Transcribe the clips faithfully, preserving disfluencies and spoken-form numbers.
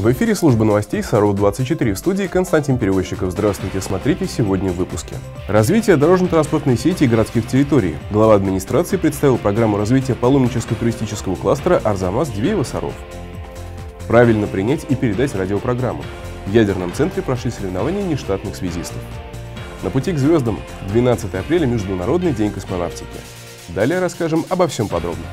В эфире служба новостей Саров двадцать четыре, в студии Константин Перевозчиков. Здравствуйте, смотрите сегодня в выпуске. Развитие дорожно-транспортной сети и городских территорий. Глава администрации представил программу развития паломническо-туристического кластера Арзамас-Дивеево-Саров. Правильно принять и передать радиопрограмму. В ядерном центре прошли соревнования нештатных связистов. На пути к звездам. двенадцатое апреля – Международный день космонавтики. Далее расскажем обо всем подробно.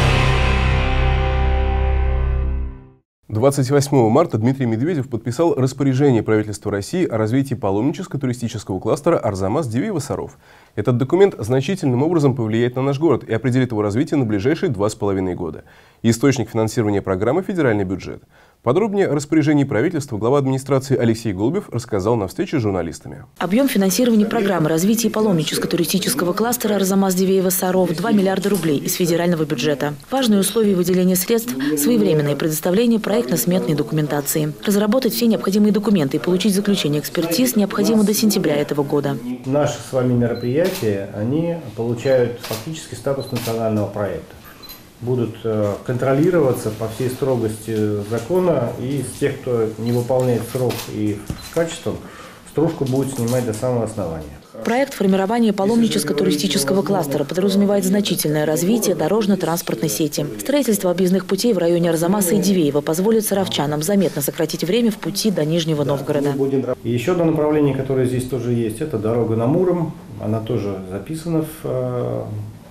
двадцать восьмого марта Дмитрий Медведев подписал распоряжение правительства России о развитии паломническо-туристического кластера Арзамас-Дивеево-Саров. Этот документ значительным образом повлияет на наш город и определит его развитие на ближайшие два с половиной года. Источник финансирования программы – федеральный бюджет. Подробнее о распоряжении правительства глава администрации Алексей Голубев рассказал на встрече с журналистами. Объем финансирования программы развития паломническо-туристического кластера Арзамас-Дивеево-Саров – два миллиарда рублей из федерального бюджета. Важные условия выделения средств – своевременное предоставление проектно-сметной документации. Разработать все необходимые документы и получить заключение экспертиз необходимо до сентября этого года. Наши с вами мероприятия, они получают фактически статус национального проекта. Будут контролироваться по всей строгости закона, и с тех, кто не выполняет срок и с качеством, стружку будет снимать до самого основания. Проект формирования паломническо-туристического кластера подразумевает значительное развитие дорожно-транспортной сети. Строительство объездных путей в районе Арзамаса и Дивеева позволит саровчанам заметно сократить время в пути до Нижнего Новгорода. И еще одно направление, которое здесь тоже есть, это дорога на Муром. Она тоже записана в,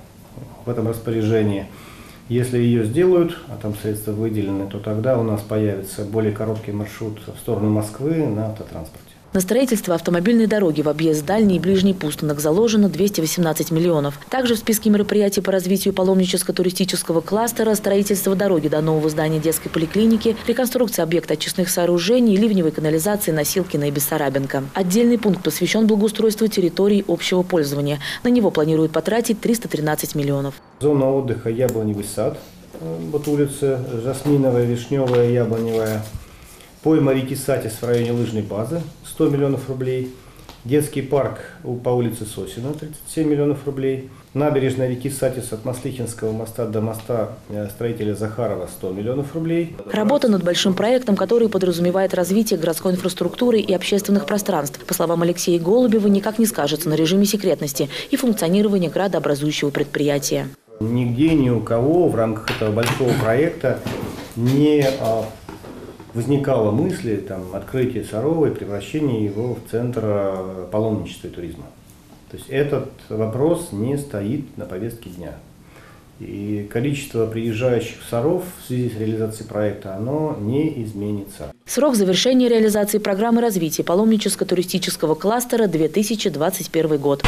в этом распоряжении. Если ее сделают, а там средства выделены, то тогда у нас появится более короткий маршрут в сторону Москвы на автотранспорте. На строительство автомобильной дороги в объезд дальний и ближний Пустынок заложено двести восемнадцать миллионов. Также в списке мероприятий по развитию паломническо-туристического кластера строительство дороги до нового здания детской поликлиники, реконструкция объекта очистных сооружений, ливневой канализации на Силкина и Бессарабинка. Отдельный пункт посвящен благоустройству территорий общего пользования. На него планируют потратить триста тринадцать миллионов. Зона отдыха Яблоневый сад, вот улица Жасминовая, Вишневая, Яблоневая. Пойма реки Сатис в районе лыжной базы сто миллионов рублей. Детский парк по улице Сосина тридцать семь миллионов рублей. Набережная реки Сатис от Маслихинского моста до моста строителя Захарова сто миллионов рублей. Работа над большим проектом, который подразумевает развитие городской инфраструктуры и общественных пространств, по словам Алексея Голубева, никак не скажется на режиме секретности и функционировании градообразующего предприятия. Нигде, ни у кого в рамках этого большого проекта не возникало мысли там, открытия Сарова и превращения его в центр паломничества и туризма. То есть этот вопрос не стоит на повестке дня. И количество приезжающих в Саров в связи с реализацией проекта, оно не изменится. Срок завершения реализации программы развития паломническо-туристического кластера – две тысячи двадцать первый год.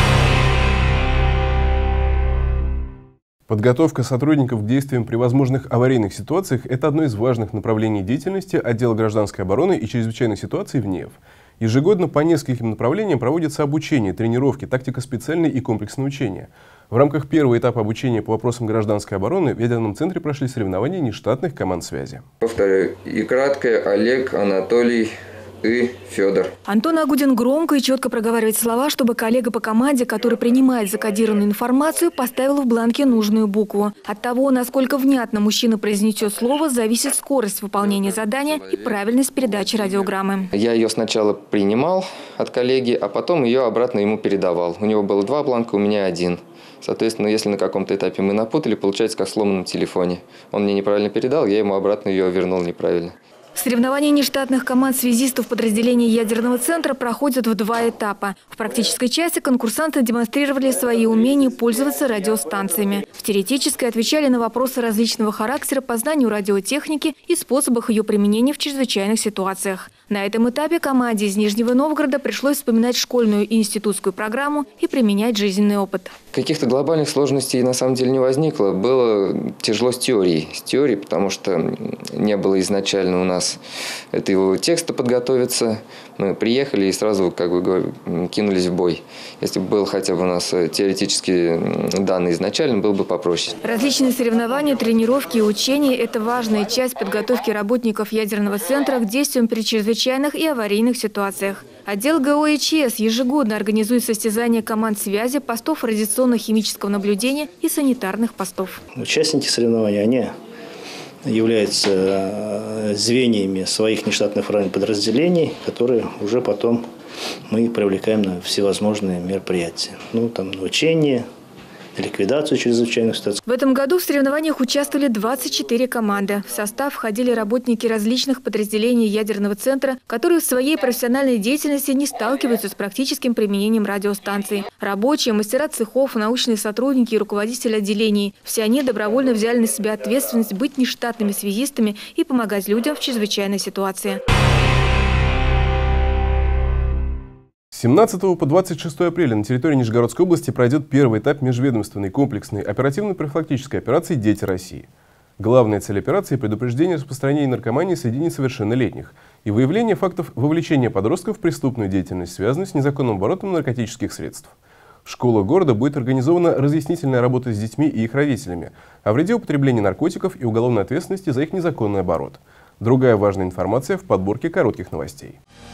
Подготовка сотрудников к действиям при возможных аварийных ситуациях – это одно из важных направлений деятельности отдела гражданской обороны и чрезвычайных ситуаций в НЕФ. Ежегодно по нескольким направлениям проводится обучение, тренировки, тактико-специальные и комплексные учения. В рамках первого этапа обучения по вопросам гражданской обороны в ядерном центре прошли соревнования нештатных команд связи. Повторяю, и краткое: Олег, Анатолий и Федор. Антон Агудин громко и четко проговаривает слова, чтобы коллега по команде, который принимает закодированную информацию, поставил в бланке нужную букву. От того, насколько внятно мужчина произнесет слово, зависит скорость выполнения задания и правильность передачи радиограммы. Я ее сначала принимал от коллеги, а потом ее обратно ему передавал. У него было два бланка, у меня один. Соответственно, если на каком-то этапе мы напутали, получается как в сломанном телефоне. Он мне неправильно передал, я ему обратно ее вернул неправильно. Соревнования нештатных команд связистов подразделений ядерного центра проходят в два этапа. В практической части конкурсанты демонстрировали свои умения пользоваться радиостанциями. В теоретической отвечали на вопросы различного характера по знанию радиотехники и способах ее применения в чрезвычайных ситуациях. На этом этапе команде из Нижнего Новгорода пришлось вспоминать школьную и институтскую программу и применять жизненный опыт. Каких-то глобальных сложностей на самом деле не возникло. Было тяжело с теорией. С теорией, потому что не было изначально у нас этого текста подготовиться. Мы приехали и сразу как бы кинулись в бой. Если бы был хотя бы у нас теоретические данные изначально, было бы попроще. Различные соревнования, тренировки и учения – это важная часть подготовки работников ядерного центра к действиям при чрезвычайных и аварийных ситуациях. Отдел ГО-ИЧС ежегодно организует состязания команд связи, постов радиационно-химического наблюдения и санитарных постов. Участники соревнований, они являются звеньями своих нештатных формальных подразделений, которые уже потом мы привлекаем на всевозможные мероприятия. Ну, там, на учения, ликвидацию чрезвычайных ситуаций. В этом году в соревнованиях участвовали двадцать четыре команды. В состав входили работники различных подразделений ядерного центра, которые в своей профессиональной деятельности не сталкиваются с практическим применением радиостанций. Рабочие, мастера цехов, научные сотрудники и руководители отделений. Все они добровольно взяли на себя ответственность быть нештатными связистами и помогать людям в чрезвычайной ситуации. С семнадцатого по двадцать шестое апреля на территории Нижегородской области пройдет первый этап межведомственной комплексной оперативно-профилактической операции «Дети России». Главная цель операции – предупреждение распространения наркомании среди несовершеннолетних и выявление фактов вовлечения подростков в преступную деятельность, связанную с незаконным оборотом наркотических средств. В школах города будет организована разъяснительная работа с детьми и их родителями о вреде употребления наркотиков и уголовной ответственности за их незаконный оборот. Другая важная информация в подборке коротких новостей.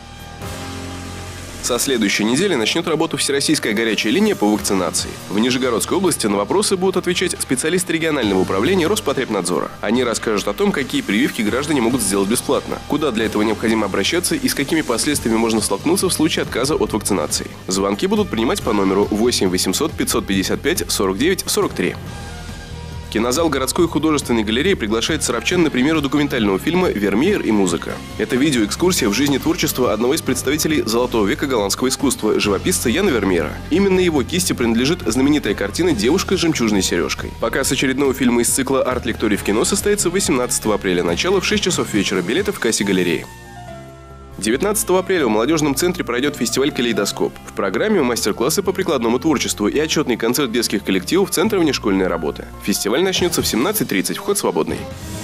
Со следующей недели начнет работу всероссийская горячая линия по вакцинации. В Нижегородской области на вопросы будут отвечать специалисты регионального управления Роспотребнадзора. Они расскажут о том, какие прививки граждане могут сделать бесплатно, куда для этого необходимо обращаться и с какими последствиями можно столкнуться в случае отказа от вакцинации. Звонки будут принимать по номеру восемь восемьсот пятьсот пятьдесят пять сорок девять сорок три. Кинозал городской художественной галереи приглашает саровчан на премьеру документального фильма «Вермеер и музыка». Это видеоэкскурсия в жизни творчества одного из представителей золотого века голландского искусства, живописца Яна Вермеера. Именно его кисти принадлежит знаменитая картина «Девушка с жемчужной сережкой». Показ очередного фильма из цикла «Арт-лекторий в кино» состоится восемнадцатого апреля, начало в шесть часов вечера, билеты в кассе галереи. девятнадцатого апреля в молодежном центре пройдет фестиваль «Калейдоскоп». В программе мастер-классы по прикладному творчеству и отчетный концерт детских коллективов Центра внешкольной работы. Фестиваль начнется в семнадцать тридцать, вход свободный.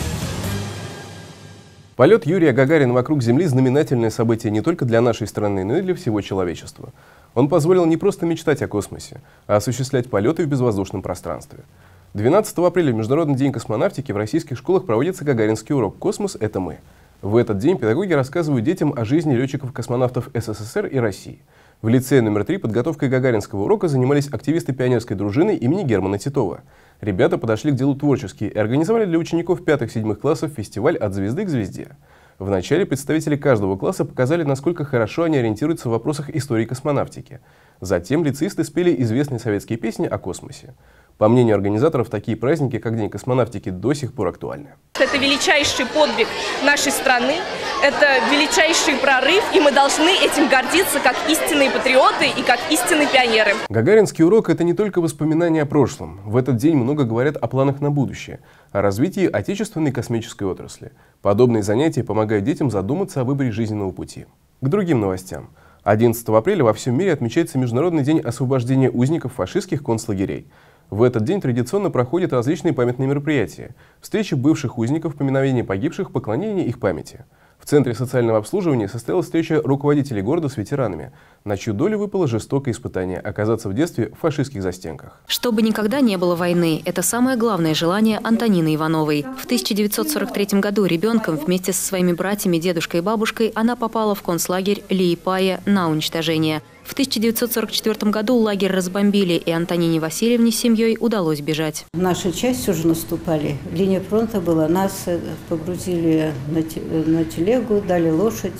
Полет Юрия Гагарина вокруг Земли – знаменательное событие не только для нашей страны, но и для всего человечества. Он позволил не просто мечтать о космосе, а осуществлять полеты в безвоздушном пространстве. двенадцатого апреля, в Международный день космонавтики, в российских школах проводится гагаринский урок «Космос – это мы». В этот день педагоги рассказывают детям о жизни летчиков-космонавтов СССР и России. В лицее номер три подготовкой гагаринского урока занимались активисты пионерской дружины имени Германа Титова. Ребята подошли к делу творчески и организовали для учеников пятых-седьмых классов фестиваль «От звезды к звезде». Вначале представители каждого класса показали, насколько хорошо они ориентируются в вопросах истории космонавтики. Затем лицеисты спели известные советские песни о космосе. По мнению организаторов, такие праздники, как День космонавтики, до сих пор актуальны. Это величайший подвиг нашей страны, это величайший прорыв, и мы должны этим гордиться как истинные патриоты и как истинные пионеры. Гагаринский урок – это не только воспоминания о прошлом. В этот день много говорят о планах на будущее, о развитии отечественной космической отрасли. Подобные занятия помогают детям задуматься о выборе жизненного пути. К другим новостям. одиннадцатого апреля во всем мире отмечается Международный день освобождения узников фашистских концлагерей. В этот день традиционно проходят различные памятные мероприятия, встречи бывших узников, поминовение погибших, поклонение их памяти. В Центре социального обслуживания состоялась встреча руководителей города с ветеранами, на чью долю выпало жестокое испытание – оказаться в детстве в фашистских застенках. Чтобы никогда не было войны – это самое главное желание Антонины Ивановой. В тысяча девятьсот сорок третьем году ребенком вместе со своими братьями, дедушкой и бабушкой она попала в концлагерь Лиепая на уничтожение. В тысяча девятьсот сорок четвёртом году лагерь разбомбили, и Антонине Васильевне с семьей удалось бежать. Наша часть уже наступали. Линия фронта была. Нас погрузили на телегу, дали лошадь,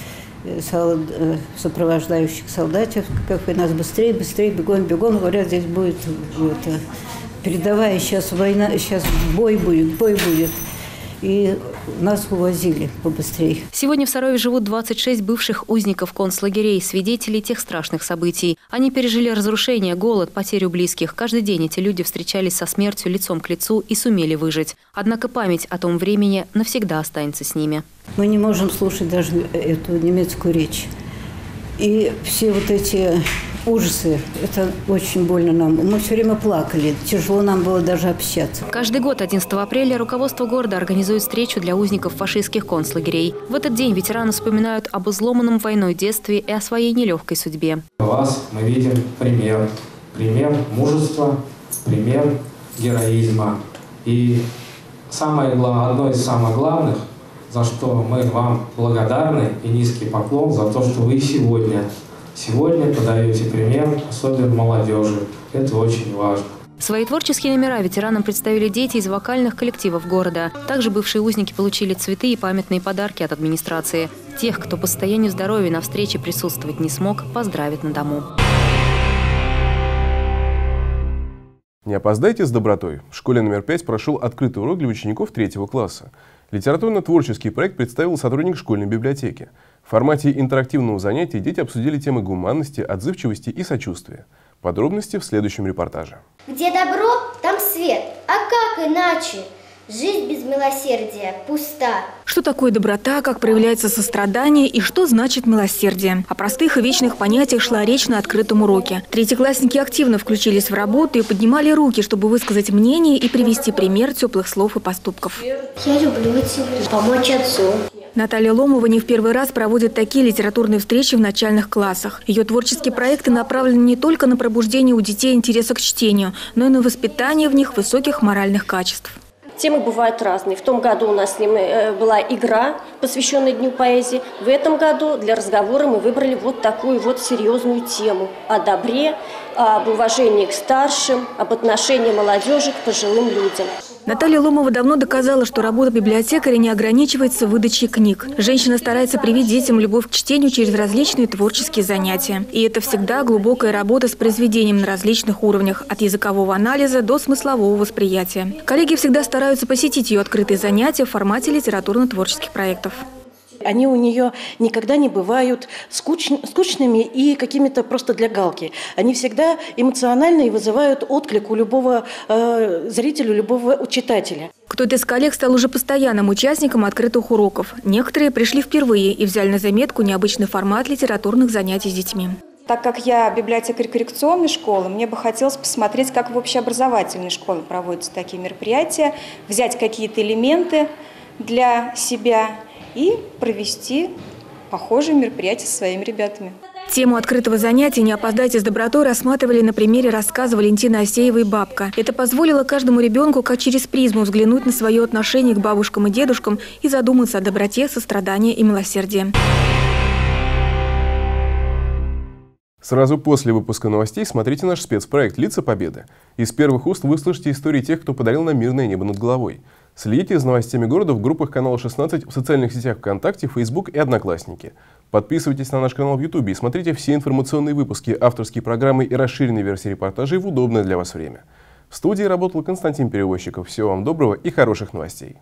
сопровождающих солдатов. Как и нас быстрее, быстрее, бегом, бегом. Говорят, здесь будет это, передовая, сейчас война, сейчас бой будет, бой будет. И нас увозили побыстрее. Сегодня в Сарове живут двадцать шесть бывших узников концлагерей, свидетелей тех страшных событий. Они пережили разрушение, голод, потерю близких. Каждый день эти люди встречались со смертью лицом к лицу и сумели выжить. Однако память о том времени навсегда останется с ними. Мы не можем слушать даже эту немецкую речь. И все вот эти ужасы, это очень больно нам. Мы все время плакали, тяжело нам было даже общаться. Каждый год одиннадцатого апреля руководство города организует встречу для узников фашистских концлагерей. В этот день ветераны вспоминают об изломанном войной детстве и о своей нелегкой судьбе. У вас мы видим пример. Пример мужества, пример героизма. И самое главное, одно из самых главных, за что мы вам благодарны, и низкий поклон за то, что вы сегодня Сегодня подаете пример, особенно молодежи. Это очень важно. Свои творческие номера ветеранам представили дети из вокальных коллективов города. Также бывшие узники получили цветы и памятные подарки от администрации. Тех, кто по состоянию здоровья на встрече присутствовать не смог, поздравят на дому. Не опоздайте с добротой. В школе номер пять прошел открытый урок для учеников третьего класса. Литературно-творческий проект представил сотрудник школьной библиотеки. В формате интерактивного занятия дети обсудили темы гуманности, отзывчивости и сочувствия. Подробности в следующем репортаже. Где добро, там свет. А как иначе? Жизнь без милосердия пуста. Что такое доброта, как проявляется сострадание и что значит милосердие? О простых и вечных понятиях шла речь на открытом уроке. Третьеклассники активно включились в работу и поднимали руки, чтобы высказать мнение и привести пример теплых слов и поступков. Я люблю тебя, помочь отцу. Наталья Ломова не в первый раз проводит такие литературные встречи в начальных классах. Ее творческие проекты направлены не только на пробуждение у детей интереса к чтению, но и на воспитание в них высоких моральных качеств. Темы бывают разные. В том году у нас с ним была игра, посвященная Дню поэзии. В этом году для разговора мы выбрали вот такую вот серьезную тему о добре, об уважении к старшим, об отношении молодежи к пожилым людям. Наталья Ломова давно доказала, что работа библиотекаря не ограничивается выдачей книг. Женщина старается привить детям любовь к чтению через различные творческие занятия. И это всегда глубокая работа с произведением на различных уровнях, от языкового анализа до смыслового восприятия. Коллеги всегда стараются посетить ее открытые занятия в формате литературно-творческих проектов. Они у нее никогда не бывают скуч... скучными и какими-то просто для галки. Они всегда эмоциональны и вызывают отклик у любого э, зрителя, у любого читателя. Кто-то из коллег стал уже постоянным участником открытых уроков. Некоторые пришли впервые и взяли на заметку необычный формат литературных занятий с детьми. Так как я библиотекарь коррекционной школы, мне бы хотелось посмотреть, как в общеобразовательной школе проводятся такие мероприятия, взять какие-то элементы для себя и провести похожие мероприятия со своими ребятами. Тему открытого занятия «Не опоздайте с добротой» рассматривали на примере рассказа Валентины Асеевой «Бабка». Это позволило каждому ребенку как через призму взглянуть на свое отношение к бабушкам и дедушкам и задуматься о доброте, сострадании и милосердии. Сразу после выпуска новостей смотрите наш спецпроект «Лица Победы». Из первых уст вы слышите истории тех, кто подарил нам мирное небо над головой. Следите за новостями города в группах канала шестнадцать, в социальных сетях ВКонтакте, Фейсбук и Одноклассники. Подписывайтесь на наш канал в Ютубе и смотрите все информационные выпуски, авторские программы и расширенные версии репортажей в удобное для вас время. В студии работал Константин Перевозчиков. Всего вам доброго и хороших новостей.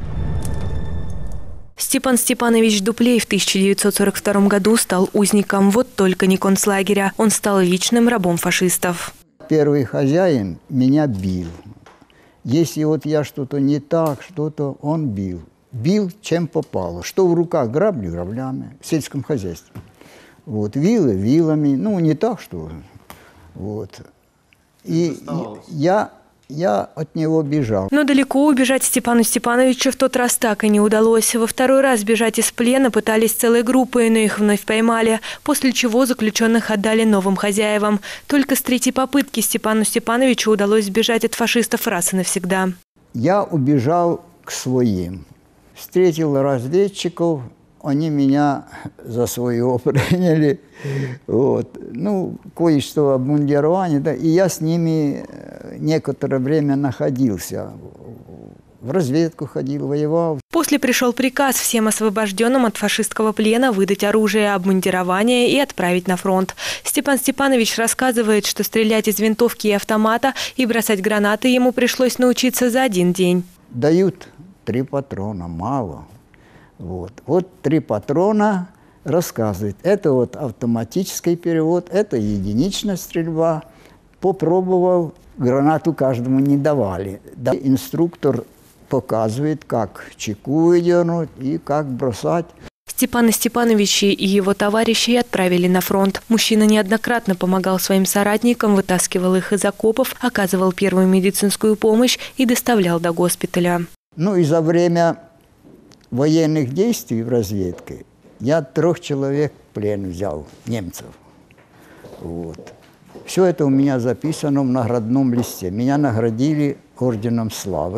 Степан Степанович Дуплей в тысяча девятьсот сорок втором году стал узником, вот только не концлагеря. Он стал личным рабом фашистов. Первый хозяин меня бил. Если вот я что-то не так, что-то он бил. Бил, чем попало. Что в руках? Грабли граблями. В сельском хозяйстве. Вот. Вилы вилами. Ну, не так, что... Вот. И я, я от него бежал. Но далеко убежать Степану Степановичу в тот раз так и не удалось. Во второй раз бежать из плена пытались целой группой, но их вновь поймали, после чего заключенных отдали новым хозяевам. Только с третьей попытки Степану Степановичу удалось сбежать от фашистов раз и навсегда. Я убежал к своим. Встретил разведчиков, они меня за своего приняли. Вот. Ну, кое-что обмундирование, да, и я с ними некоторое время находился. В разведку ходил, воевал. После пришел приказ всем освобожденным от фашистского плена выдать оружие, обмундирование и отправить на фронт. Степан Степанович рассказывает, что стрелять из винтовки и автомата и бросать гранаты ему пришлось научиться за один день. Дают три патрона, мало. Вот, вот три патрона рассказывает. Это вот автоматический перевод, это единичная стрельба. Попробовал, гранату каждому не давали. Да, инструктор показывает, как чеку выдернуть и как бросать. Степана Степановича и его товарищей отправили на фронт. Мужчина неоднократно помогал своим соратникам, вытаскивал их из окопов, оказывал первую медицинскую помощь и доставлял до госпиталя. Ну и за время военных действий в разведке я трех человек в плен взял, немцев. Вот. Все это у меня записано в наградном листе. Меня наградили орденом славы.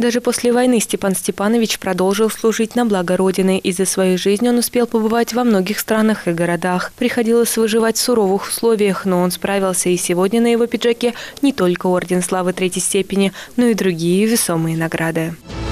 Даже после войны Степан Степанович продолжил служить на благо Родины. И за свою жизнь он успел побывать во многих странах и городах. Приходилось выживать в суровых условиях, но он справился, и сегодня на его пиджаке не только орден славы третьей степени, но и другие весомые награды.